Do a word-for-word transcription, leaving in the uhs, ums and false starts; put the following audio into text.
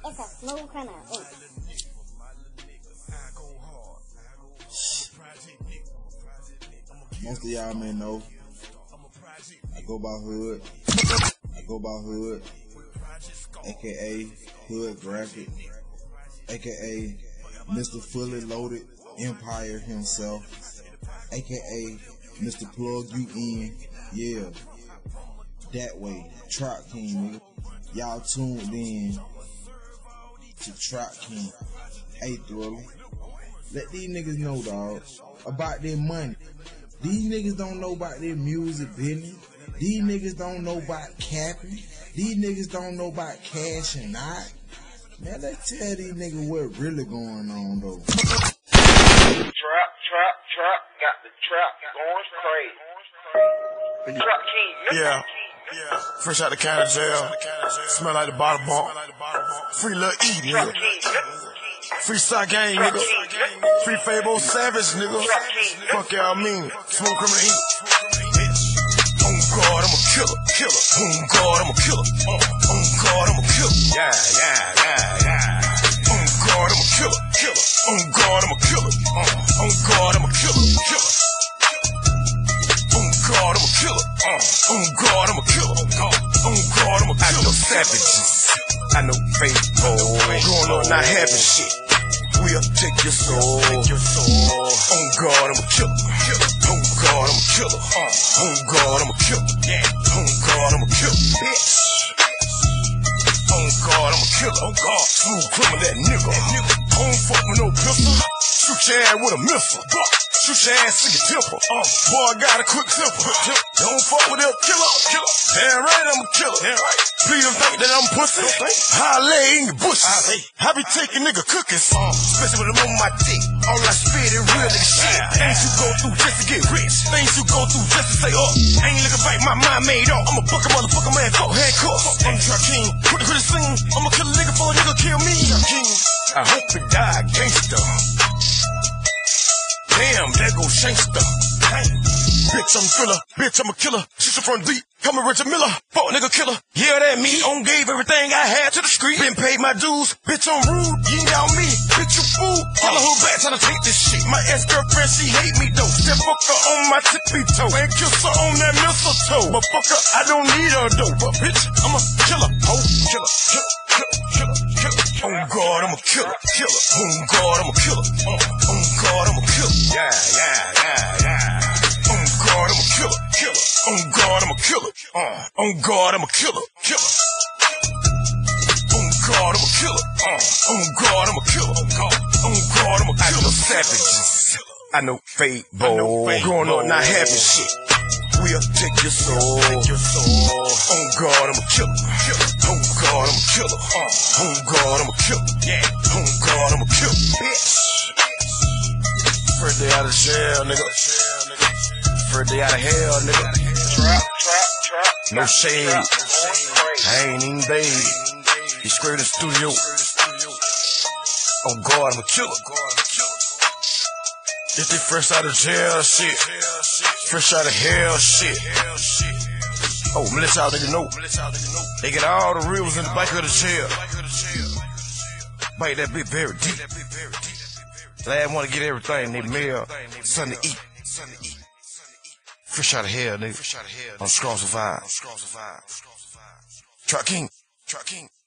It's a smooth criminal. Most of y'all may know I go by Hood. I go by Hood, aka Hood Graphic, aka Mister Fully Loaded Empire himself, aka Mister Plug You In. Yeah, that way, Trap King, nigga. Y'all tuned in to Trap King. Hey, Thrilla, let these niggas know, dog, about their money. These niggas don't know about their music business. These niggas don't know about capping. These niggas don't know about cashing out. Man, let's tell these niggas what's really going on, though. Trap, trap, trap, got the trap going crazy. Trap King, yeah, yeah. Fresh out the county jail, smell like the bottle bump. Free Lil E, nigga. Free Sock Gang, nigga. Free Fabo Savage, nigga. Fuck y'all mean. Smoke criminal eat. On guard, I'm a killer, killer. On guard, I'm a killer. On guard, I'm a killer. Yeah, yeah, yeah, yeah. On guard, I'm a killer, killer. On guard, I'm a killer. On guard, I'm a killer, killer. On guard, I'm a killer. On guard, I'm a killer. On guard, I'm a killer. I know savages. I know fake boys. Growing up not having shit. We'll take your soul. On guard, I'm a killer. On guard, I'm a killer. On guard, I'm a killer. On guard, I'm a killer. Bitch. On guard, I'm a killer. On guard, smooth criminal, that nigga. I don't fuck with no pistol. Shoot your ass with a missile. Shoot your ass to your temple. Uh, boy, I got a quick temper. Don't fuck with that killer. Killer. Damn right, I'm a killer. Damn right. Please don't think that I'm pussy. I lay in your bushes. I be taking nigga cookies. Uh, especially when I'm on my dick. All I spit is real nigga shit. Things you go through just to get rich. Things you go through just to say, oh, I ain't looking back, my mind made up. I'm a buck a motherfucker, man, fuck handcuffs. I'm Trap King. Quick to the scene. I'ma kill a nigga for a nigga kill me. Trap King. I hope it die gangster. Damn, there go Shankster. Bitch, I'm Thrilla. Bitch, I'm a killer. Shoot you from deep. Come and Richard Miller. Fuck nigga killer. Yeah, that me. On gave everything I had to the street. Been paid my dues. Bitch, I'm rude. You ain't got me. Bitch, you fool. Tell her who back trying to take this shit. My ex-girlfriend, she hate me though. That fucker on my tippy toe. And kiss her on that mistletoe. But fucker, I don't need her though. But bitch, I'm a killer. Oh, killer, killer, killer, killer, killer. On guard, I'm a killer. Killer. On guard, I'm a killer. On guard, I'm a killer. Yeah, yeah, yeah, yeah. On guard, I'm a killer. Killer. On guard, I'm a killer. Uh, on guard, I'm a killer. Killer. On guard, I'm a killer. Uh, on guard, I'm a killer. On guard, on guard, I'm a killer. I know savages. I know fake boys. Growing up not having shit. We'll take your soul. On guard, I'm a killer. On guard, I'm a killer. Uh, on guard, I'm a killer. Yeah. On guard, I'm a killer. Bitch. First day out of jail, nigga. First day out of hell, nigga. trap, trap, trap. No shade. I ain't even babe. You straight in the studio. On guard, I'm a killer. This they fresh out of jail shit. Fresh out of hell shit. Oh, I'm let y'all niggas know. They get all the reels in the back of the jail. Bite that bit very deep. Lad wanna get everything they mail. Something to eat. Fresh out of hell, nigga. On Strong Survive. Trap King. Trap King.